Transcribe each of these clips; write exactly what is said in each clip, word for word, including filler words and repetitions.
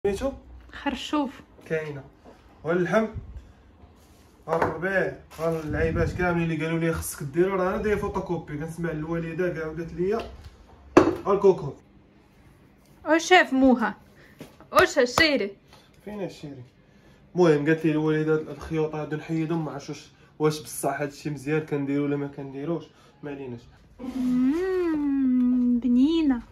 سميتو خرشوف كاينه واللحم الربيع اللعيبات كاملين اللي قالوا لي خصك ديرو، راه انا داير فوتوكوبي. كنسمع الوالده كاع ولات ليا الكوكو. واش شاف موها واش الشيري فين الشيري؟ المهم قالت لي الوالده الخيوط هادو نحيدهم، ما عرفتش واش واش بصح هادشي مزيان كنديرو ولا ما كنديروش، ما عليناش. مم، بنينه.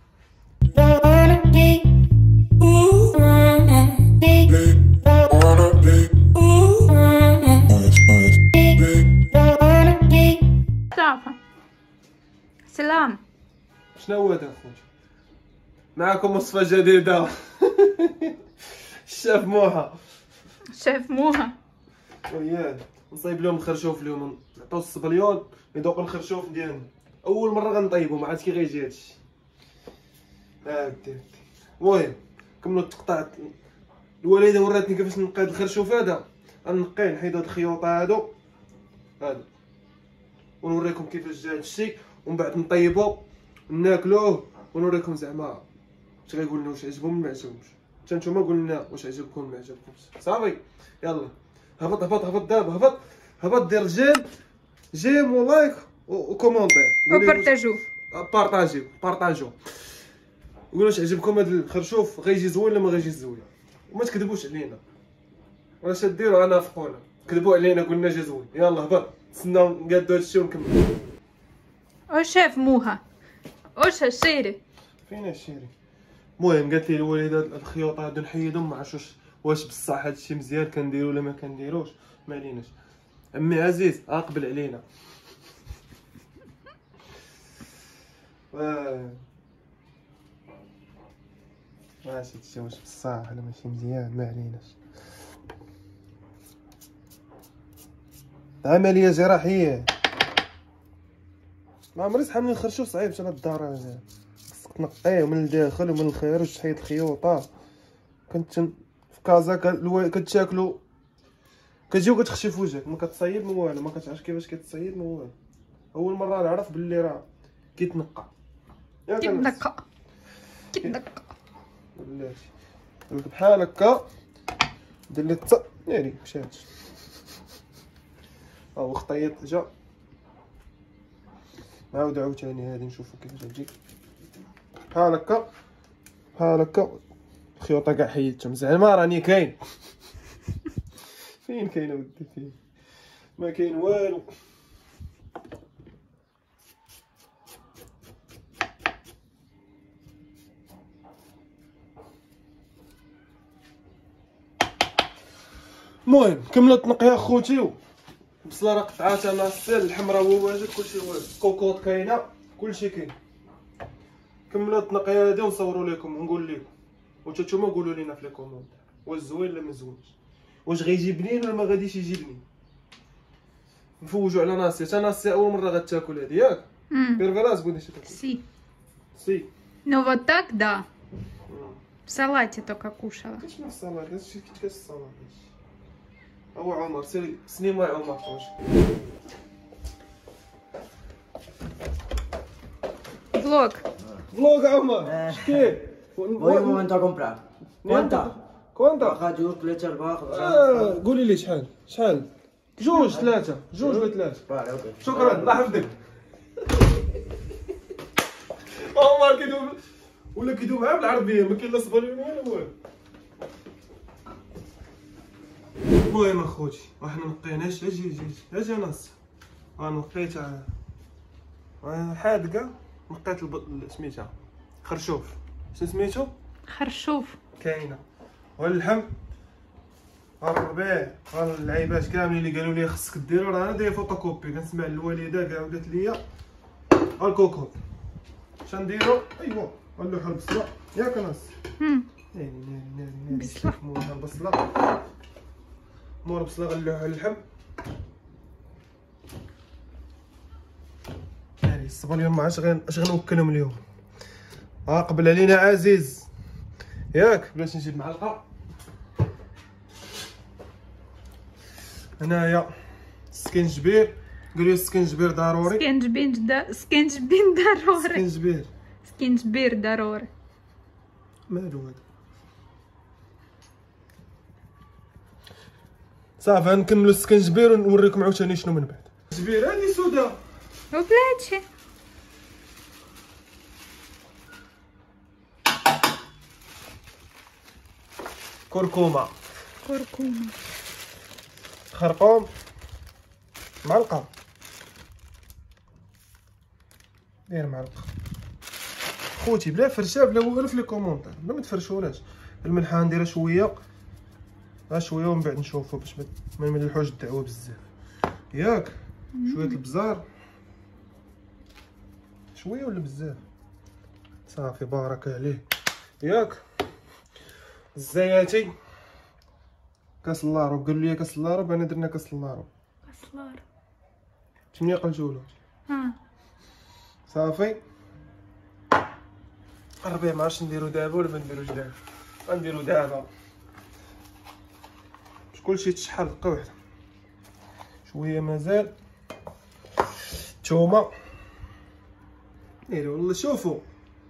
صافا سلام. شنو هذا اخويا؟ معكم وصفه جديده. الشاف موها شاف موها وياه نصايب لهم الخرشوف اليوم، نعطيو الصبليون يذوق الخرشوف ديالنا. اول مره غنطيبو، ما عرفت كي غيجي هادشي. ها بدي المهم كملوا التقطاع. الوالده وراتني كيفاش نقاد الخرشوف هذا. غنقيه نحيد هاد الخيوط هادو هادو ونوريكم كيفاش جا هادشي، ومن بعد نطيبو ناكلوه ونوريكم زعما واش غيقول لنا واش عجبهم ما عجبهمش. حتى نتوما قولوا لنا واش عجبكم ما عجبكمش. صافي يلا هبط هبط هبط دابا هبط هبط دير جيم جيم ولايك وكومونتير وبارطاجو بارطاجيو بارطاجو قولوا واش عجبكم هذا الخرشوف، غيجي زوين ولا ما غيجيش زوين. وما تكذبوش علينا، واش ديروا انا فقونا كذبوا علينا قلنا جا زوين. يلا هبط تسناو نقادو هادشي ونكملوا. واش شاف موها واش الشيري؟ فين الشيري؟ المهم قالت لي الوالده الخيوط هادو نحيدهم، ما عرفتش واش واش بصح هادشي مزيان كنديرو ولا ما كنديروش، ما عليناش. عمي عزيز اقبل علينا. واه ماشي هادشي واش بصح ولا ماشي مزيان، ما عليناش. عمليه جراحيه. ما عمري صحابني الخرشوف صعيب شحال الدار، خصك تنقيه من الداخل ومن الخارج تحيد الخيوطه. كنت في كازا كتاكلو كتجيو كتخشي في وجهك، ما كتصايب ما والو، ما كتعرفش كيفاش كتصايب ما والو. اول مره نعرف باللي راه كيتنقى كيتنقى كيتنقى بلاتي بحال هكا. دير لي الط يعني مشات ها هو خطيط جا. نعاود عاوتاني هادي نشوفو كيفاش تجي بحال هكا بحال هكا. الخيوطه كاع حيدتهم زعما راني كاين. فين كاين اودي؟ فين؟ ما كاين والو. المهم كملوا التنقيه خوتي. البصله راه قطعات، انا السيل الحمراء هو واجد، كلشي واجد، كوكوط كاينه، كلشي كاين. كملوا التنقيه هادي ونصوروا لكم ونقول لكم، وانتو نتوما قولوا لينا في لي كومونتير واش زوين ولا ما زوينش، واش غيجي بنين ولا ما غاديش يجي بنين. نفوجوا على ناصيه. حتى ناصيه اول مره غتاكل هادي ياك بيرفلاس بغيتي شي تاكل سي سي. ну вот так да в салате только кушала. شنو الصلاه هادشي؟ كيفاش الصلاه هادشي؟ هو عمر سير سنيما عمر خوش Vlog. فلوق عمر شكي Voy un momento a comprar. ¿Cuánta? كونتا Baja جوج ثلاثة أربعة خمسة. آه قولي لي شحال شحال؟ جوج ثلاثة جوج ولا ثلاثة. Vale, ok. شكرا الله يحفظك. عمر كيدوب ولا كيدوب معاه بالعربية، ما كاين لا صباليون ولا والو. المهم اخوتي وحنا نقيناش. اجي اجي اجي ناس ها نقيت حادقة. نقيت الب... سميتها خرشوف. شنو سميتو؟ خرشوف كاينه واللحم الربيع اللعيبات كاملين اللي قالوا لي خصك ديرو، راه انا داير فوتوكوبي. كنسمع الوالده كاع ولات ليا الكوكو. شنديرو؟ ايوا نلوحو البصله ياك ناس. امم ناري ناري ناري ناري بصله مور البصله مور البصله غنلوحو اللحم. ناري الصباليون ما عرفتش غن اش غنوكلهم اليوم. ها قبل علينا عزيز ياك بلاش نجيب معلقه. هنايا السكنجبير، قالوا لي السكنجبير ضروري. سكنجبين دا سكنجبين ضروري. سكنجبير سكنجبير ضروري. مالو هذا؟ صافي غنكملوا السكنجبير ونوريكم عاوتاني شنو من بعد. جبير هادي سودا وبلاتي كركومه كركومه خرقوم معلقه داير معلقه خوتي بلا فرشه بلا والو في لي كومونتير بلا ما تفرشوناش. الملحه نديرها شويه غير شويه ومن بعد نشوفوا باش ما نملحوش الدعوه بزاف ياك. شويه البزار شويه ولا بزاف صافي بارك عليه ياك. الزياتي كاس اللاروب قالوا لي كاس اللاروب انا درنا كاس اللاروب اصلار ثمانية قلجولات ها صافي. الربيع ما عرفتش نديرو دابا ولا ما نديروش دابا. غنديرو دابا باش كلشي تشحر دقه واحده. شويه مازال الثومه نيرو والله. شوفوا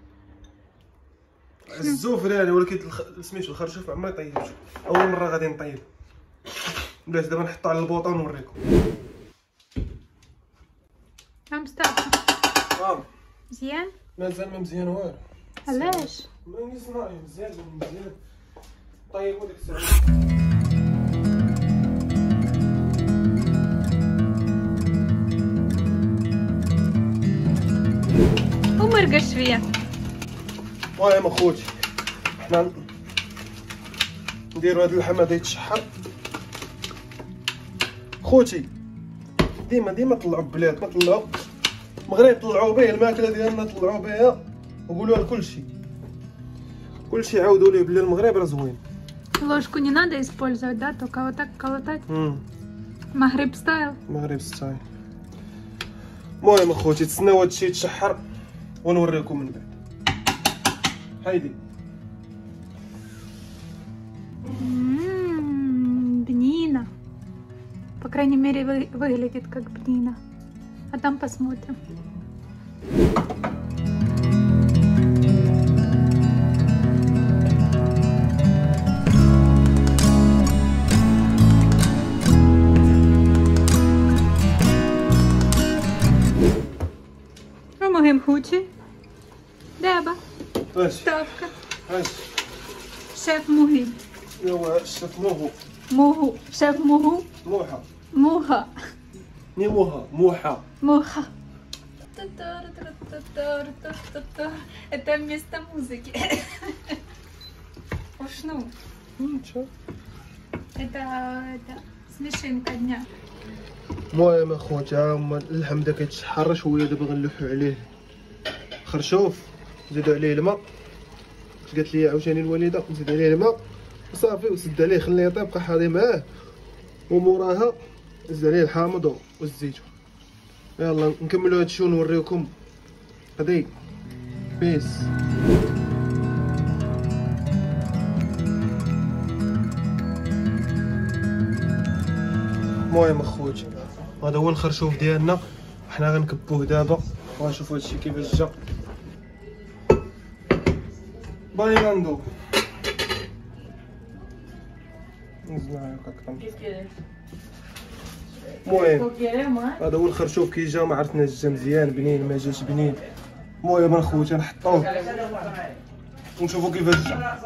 الزوفر يعني ولكن سميتو الخرشوف عمري طيبته اول مره غادي نطيب. بلاش دابا نحطو على البوطه ونوريكم. ها مصطفى اه مزيان. مازال ما مزيان والو. علاش؟ ما نسمع مزيان مزيان طيبوا ديك الساعه. ومرقش فيا. المهم اخوتي حنا نديرو هاد اللحم هذا يتشحر. خوتي ديما ديما طلعوا ببلاد ما طلعوا المغرب طلعوا به الماكله ديالنا طلعوا بها وقولوها لكلشي كلشي عاودوا ليه بلي المغرب راه زوين. Ложку не надо использовать, да? Только вот так колотать. امم Магриб стайл. المغرب ستايل. المهم اخوتي تسناو هادشي يتشحر ونوريكم من بعد. هايدي М-м, бнина. По крайней мере, вы- выглядит как бнина. А там посмотрим. المهم خوتي دابا اش ставка. اش شيف مهم. ايوا الشيف موهو موهو شيف موهو موحه موها نيموها موحه موها. Это вместо музыки. Ушну. نشوف. Это, это смешинка дня. المهم اخوتي ها هما اللحم دا كيتشحر شويه. دابا غنلوحو عليه خرشوف نزيدو عليه الماء. اش قالت لي عاوتاني الوالده نزيد عليه الماء وصافي وسد عليه خليه يطيب بقى حاضي معاه. وموراها نزيد عليه الحامض والزيتون. يلا نكملوا هادشي ونوريكم غادي بيس. المهم اخوتي هذا هو الخرشوف ديالنا. حنا غنكبوه دابا وغنشوفوا هادشي كيفاش جا. بايلاندو نزلنا هكا. المهم هذا هو الخرشوف كي جا ما عرفناش جا مزيان بنين ما جاش بنين. المهم اخوتي نحطوه ونشوفوا كيفاش جا.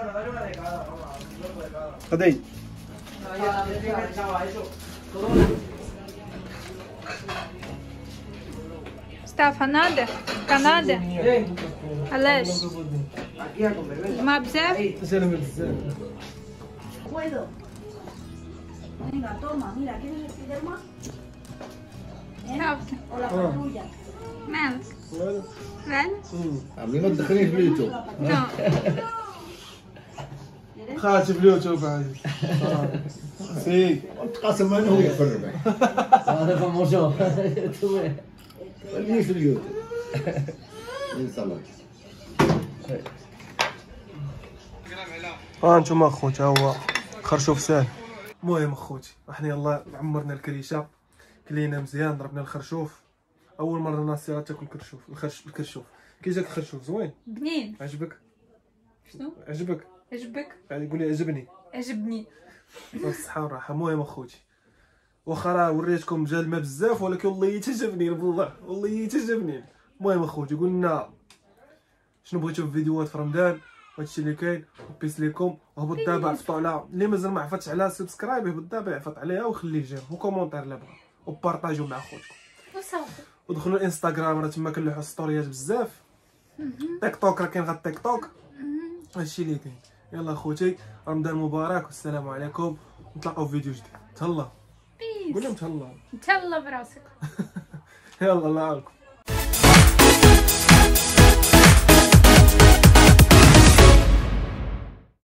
غادي Стафа надо? Канада? علاش؟ ما بزاف؟ سلام بزاف. Puedo. Venga, toma, mira, ¿quieres el Spiderman? صافي. O la patrulla. مالك؟ والو. مالك؟ عمي ما تدخليش في اليوتيوب. نو. خالتي في اليوتيوب عايز. سي تقاسم انا وياه في الربع. هذا فموشو. خليه في اليوتيوب. ان شاء الله. ها انتم اخوتي ها هو خرشوف ساهل. المهم اخوتي احنا يلا عمرنا الكريشه كلينا مزيان ضربنا الخرشوف. اول مره ناصيه تاكل كرشوف الخرش الكرشوف. كي جاك الخرشوف زوين بنين. عجبك؟ شنو؟ عجبك؟ عجبك؟ يعني قولي عجبني عجبني. بالصحه والراحه. المهم اخوتي واخا راه وريتكم جالمه بزاف ولكن والله تعجبني بالله والله تعجبني. المهم اخوتي قلنا شنو بغيتو في فيديوهات في رمضان وهادشي اللي كاين. بيس ليكم. هبط دابا عفطوا على اللي مازال ما عفطش على سبسكرايب، هبط دابا يعفط عليها وخليه جيم وكومونتير اللي بغا وبارطاجيو مع خوتكم وصافي. ودخلوا الانستغرام راه تما كنلوحوا ستوريات بزاف. تيك توك راه كاين غير تيك توك. هادشي اللي كاين. يلا خوتي رمضان مبارك والسلام عليكم نتلاقاو في فيديو جديد. تهلا بيس. قول لهم تهلا. تهلا براسك. يلا الله يعاونكم.